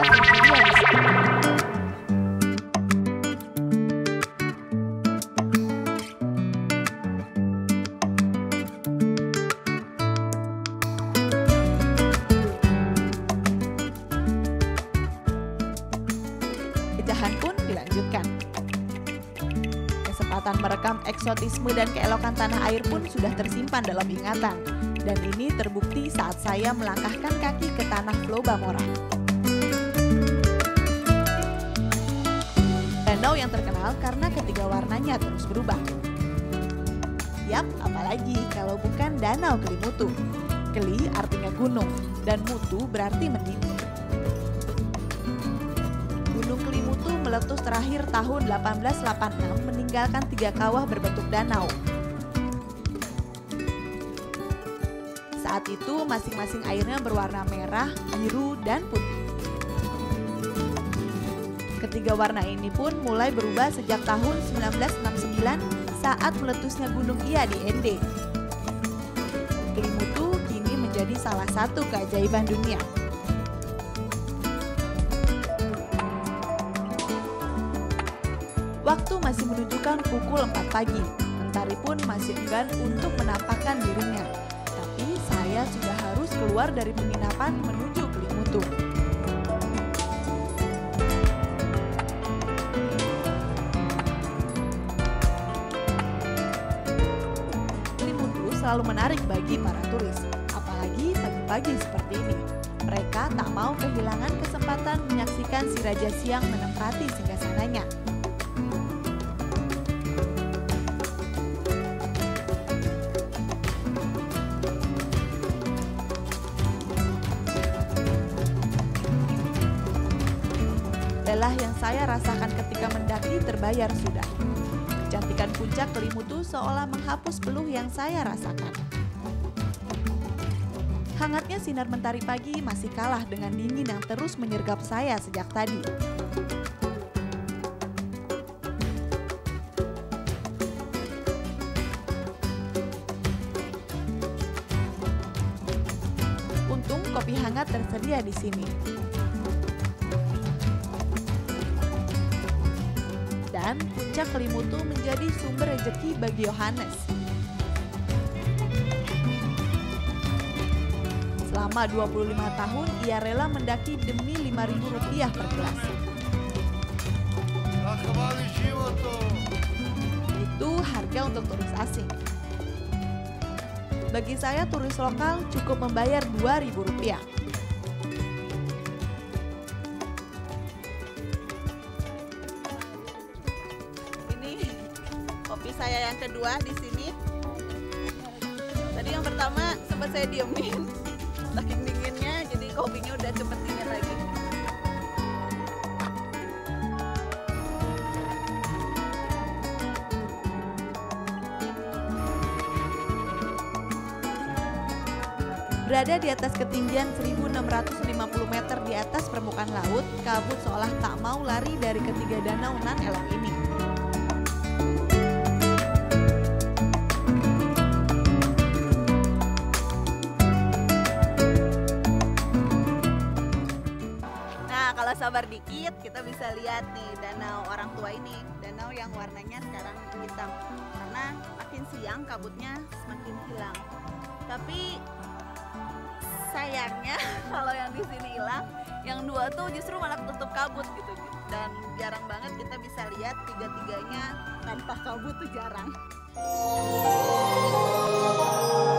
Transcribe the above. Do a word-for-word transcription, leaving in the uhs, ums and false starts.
tersedia di sini. Pecahan pun dilanjutkan. Kesempatan merekam eksotisme dan keelokan tanah air pun sudah tersimpan dalam ingatan. Dan ini terbukti saat saya melangkahkan kaki ke tanah Flow Bamora. Danau yang terkenal karena ketiga warnanya terus berubah. Yap, apalagi kalau bukan Danau Kelimutu. Keli artinya gunung, dan mutu berarti mendidih. Gunung Kelimutu meletus terakhir tahun delapan belas delapan puluh enam meninggalkan tiga kawah berbentuk danau. Saat itu masing-masing airnya berwarna merah, biru, dan putih. Ketiga warna ini pun mulai berubah sejak tahun seribu sembilan ratus enam puluh sembilan saat meletusnya Gunung Iya di N D. Kelimutu kini menjadi salah satu keajaiban dunia. Waktu masih menunjukkan pukul empat pagi. Mentari pun masih enggan untuk menampakkan dirinya. Tapi saya sudah harus keluar dari penginapan menuju Kelimutu. Kelimutu selalu menarik bagi para turis, apalagi pagi-pagi seperti ini. Mereka tak mau kehilangan kesempatan menyaksikan si Raja Siang menempati singgasananya. Lelah yang saya rasakan ketika mendaki terbayar sudah. Kecantikan puncak Kelimutu seolah menghapus peluh yang saya rasakan. Hangatnya sinar mentari pagi masih kalah dengan dingin yang terus menyergap saya sejak tadi. Untung kopi hangat tersedia di sini. Dan puncak Kelimutu menjadi sumber rezeki bagi Yohanes. Selama dua puluh lima tahun, ia rela mendaki demi lima ribu rupiah per gelas. Itu harga untuk turis asing. Bagi saya, turis lokal cukup membayar dua ribu rupiah. Kopi saya yang kedua di sini. Tadi yang pertama sempat saya diemin, saking dinginnya, jadi kopinya udah cepet dingin lagi. Berada di atas ketinggian seribu enam ratus lima puluh meter di atas permukaan laut, kabut seolah tak mau lari dari ketiga danau nan elok ini. Kalau sabar dikit, kita bisa lihat nih danau orang tua ini, danau yang warnanya sekarang hitam karena makin siang kabutnya semakin hilang. Tapi sayangnya kalau yang di sini hilang, yang dua tuh justru malah tutup kabut gitu, dan jarang banget kita bisa lihat tiga-tiganya tanpa kabut tuh jarang.